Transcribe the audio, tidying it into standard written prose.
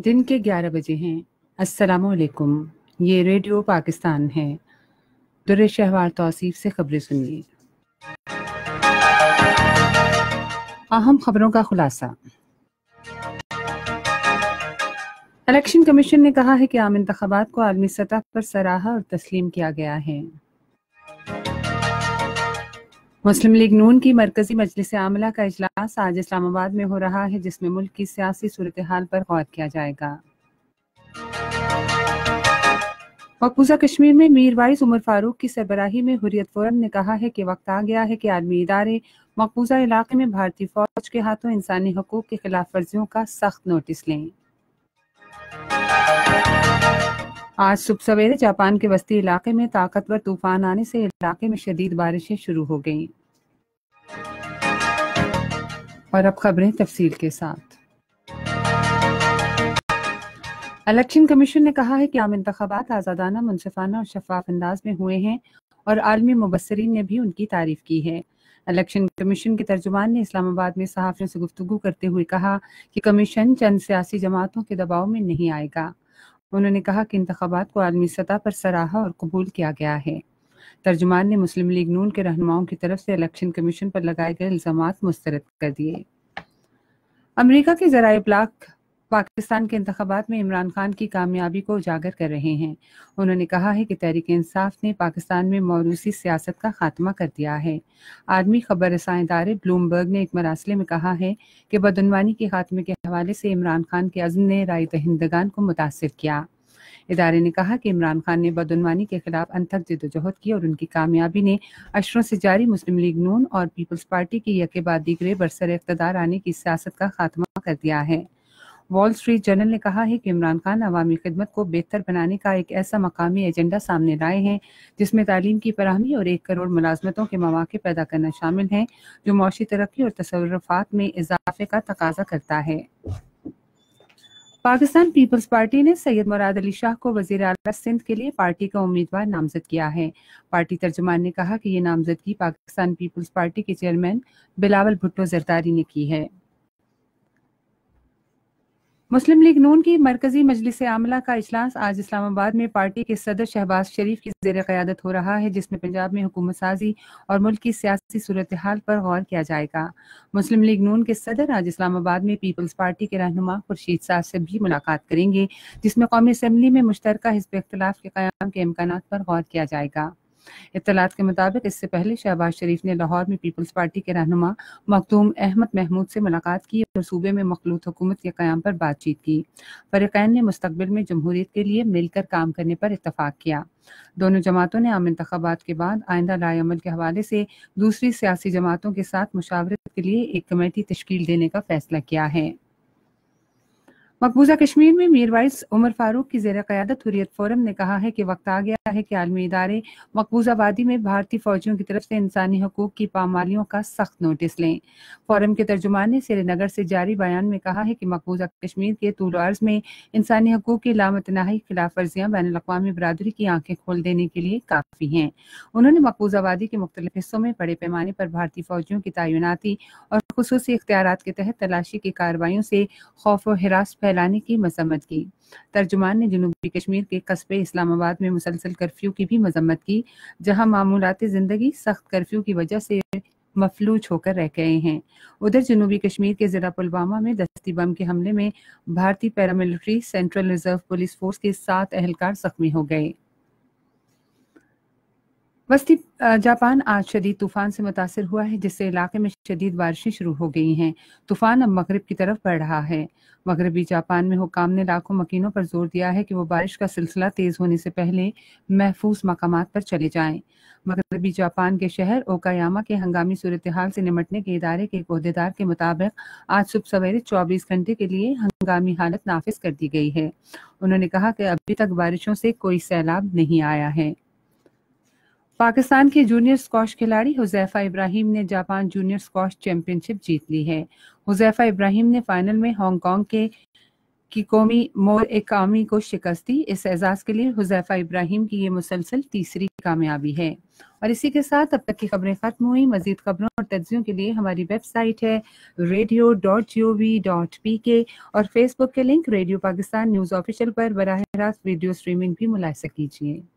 دن کے 11 بجے ہیں۔ السلام علیکم، یہ ریڈیو پاکستان ہے۔ در شہوار توصیف سے خبریں سنیے۔ اہم خبروں کا خلاصہ۔ الیکشن کمیشن نے کہا ہے کہ عام انتخابات کو عالمی سطح پر سراہا اور تسلیم کیا گیا ہے۔ مسلم لیگ نون کی مرکزی مجلس عاملہ کا اجلاس آج اسلام آباد میں ہو رہا ہے، جس میں ملک کی سیاسی صورتحال پر غور کیا جائے گا۔ مقبوضہ کشمیر میں میر وائس عمر فاروق کی سربراہی میں حریت فورم نے کہا ہے کہ وقت آ گیا ہے کہ عالمی ادارے مقبوضہ علاقے میں بھارتی فوج کے ہاتھوں انسانی حقوق کی خلاف ورزیوں کا سخت نوٹس لیں۔ آج صبح سویرے جاپان کے وسطی علاقے میں طاقتور طوفان آنے سے علاقے میں شدید بارشیں شروع ہو گئیں۔ اور اب خبریں تفصیل کے ساتھ۔ الیکشن کمیشن نے کہا ہے کہ عام انتخابات آزادانہ، منصفانہ اور شفاف انداز میں ہوئے ہیں اور عالمی مبصرین نے بھی ان کی تعریف کی ہے۔ الیکشن کمیشن کے ترجمان نے اسلام آباد میں صحافیوں سے گفتگو کرتے ہوئے کہا کہ کمیشن چند سیاسی جماعتوں کے دباؤ میں نہیں آئے گا۔ انہوں نے کہا کہ انتخابات کو عالمی سطح پر سراہا اور قبول کیا گیا ہے۔ ترجمان نے مسلم لیگ نون کے رہنماؤں کی طرف سے الیکشن کمیشن پر لگائے گئے الزامات مسترد کر دیے۔ امریکہ کے ذرائع ابلاغ پاکستان کے انتخابات میں عمران خان کی کامیابی کو اجاگر کر رہے ہیں۔ انہوں نے کہا ہے کہ تحریک انصاف نے پاکستان میں موروثی سیاست کا خاتمہ کر دیا ہے۔ عالمی خبر رساں ادارے بلومبرگ نے ایک مراسلے میں کہا ہے کہ بدعنوانی کے خاتمے کے حوالے سے عمران خان کے عزم نے رائے دہندگان کو متاثر کیا۔ ادارے نے کہا کہ عمران خان نے بدعنوانی کے خلاف انتھک جدوجہد کی اور ان کی کامیابی نے اشروں سے جاری مسلم لیگ نون اور پیپلز پارٹی کی یکے بعد دیگرے برسر اقتدار آنے کی سیاست کا خاتمہ کر دیا ہے۔ وال اسٹریٹ جرنل نے کہا ہے کہ عمران خان عوامی خدمت کو بہتر بنانے کا ایک ایسا مقامی ایجنڈا سامنے لائے ہیں جس میں تعلیم کی فراہمی اور 1 کروڑ ملازمتوں کے مواقع پیدا کرنا شامل ہیں، جو معاشی ترقی اور تصرفات میں اضافے کا تقاضا کرتا ہے۔ پاکستان پیپلز پارٹی نے سید مراد علی شاہ کو وزیر اعلیٰ سندھ کے لیے پارٹی کا امیدوار نامزد کیا ہے۔ پارٹی ترجمان نے کہا کہ یہ نامزدگی پاکستان پیپلز پارٹی کے چیئرمین بلاول بھٹو زرداری نے کی ہے۔ مسلم لیگ نون کی مرکزی مجلس عاملہ کا اجلاس آج اسلام آباد میں پارٹی کے صدر شہباز شریف کی زیر قیادت ہو رہا ہے، جس میں پنجاب میں حکومت سازی اور ملک کی سیاسی صورتحال پر غور کیا جائے گا۔ مسلم لیگ نون کے صدر آج اسلام آباد میں پیپلز پارٹی کے رہنما خورشید صاحب سے بھی ملاقات کریں گے، جس میں قومی اسمبلی میں مشترکہ حزب اختلاف کے قیام کے امکانات پر غور کیا جائے گا۔ اطلاعات کے مطابق اس سے پہلے شہباز شریف نے لاہور میں پیپلز پارٹی کے رہنما مخدوم احمد محمود سے ملاقات کی اور صوبے میں مخلوط حکومت کے قیام پر بات چیت کی۔ فریقین نے مستقبل میں جمہوریت کے لیے مل کر کام کرنے پر اتفاق کیا۔ دونوں جماعتوں نے عام انتخابات کے بعد آئندہ رائے عمل کے حوالے سے دوسری سیاسی جماعتوں کے ساتھ مشاورت کے لیے ایک کمیٹی تشکیل دینے کا فیصلہ کیا ہے۔ مقبوضہ کشمیر میں میر وائس عمر فاروق کی زیر قیادت حریت فورم نے کہا ہے کہ وقت آ گیا ہے کہ عالمی ادارے مقبوضہ وادی میں بھارتی فوجیوں کی طرف سے انسانی حقوق کی پامالیوں کا سخت نوٹس لیں۔ فورم کے ترجمان نے سری نگر سے جاری بیان میں کہا ہے کہ مقبوضہ کشمیر کے طول و عرض میں انسانی حقوق کی لامتناہی خلاف ورزیاں بین الاقوامی برادری کی آنکھیں کھول دینے کے لیے کافی ہیں۔ انہوں نے مقبوضہ وادی کے مختلف حصوں میں بڑے پیمانے پر بھارتی فوجیوں کی تعیناتی اور خصوصی اختیارات کے تحت تلاشی کی کارروائیوں سے خوف و ہراس پھیلانے کی مذمت کی۔ ترجمان نے جنوبی کشمیر کے قصبے اسلام آباد میں مسلسل کرفیو کی بھی مذمت کی، جہاں معمولات زندگی سخت کرفیو کی وجہ سے مفلوج ہو کر رہ گئے ہیں۔ ادھر جنوبی کشمیر کے ضلع پلوامہ میں دستی بم کے حملے میں بھارتی paramilitary central reserve police force کے 7 اہلکار زخمی ہو گئے۔ وسطی جاپان آج شدید طوفان سے متاثر ہوا ہے، جس سے علاقے میں شدید بارشیں شروع ہو گئی ہیں۔ طوفان اب مغرب کی طرف بڑھ رہا ہے۔ مغربی جاپان میں حکام نے لاکھوں مکینوں پر زور دیا ہے کہ وہ بارش کا سلسلہ تیز ہونے سے پہلے محفوظ مقامات پر چلے جائیں۔ مغربی جاپان کے شہر اوکایاما کے ہنگامی صورتحال سے نمٹنے کے ادارے کے ایک عہدیدار کے مطابق آج صبح سویرے 24 گھنٹے کے لیے ہنگامی حالت نافذ کر دی گئی ہے۔ انہوں نے کہا کہ ابھی تک بارشوں سے کوئی سیلاب نہیں آیا ہے۔ پاکستان کے جونیئر اسکواش کھلاڑی حذیفہ ابراہیم نے Japan junior squash championship جیت لی ہے۔ حذیفہ ابراہیم نے فائنل میں ہانگ کانگ کے کیکومی موراکامی کو شکست دی۔ اس اعزاز کے لیے حذیفہ ابراہیم کی یہ مسلسل تیسری کامیابی ہے اور اسی کے ساتھ اب تک کی خبریں ختم ہوئی. مزید خبروں اور تجزیوں کے لیے ہماری ویب سائٹ ہے radio.gov.pk اور فیس بک کے link radio Pakistan news official پر براہ راست ویڈیو سٹریمنگ بھی ملاحظہ کیجیے.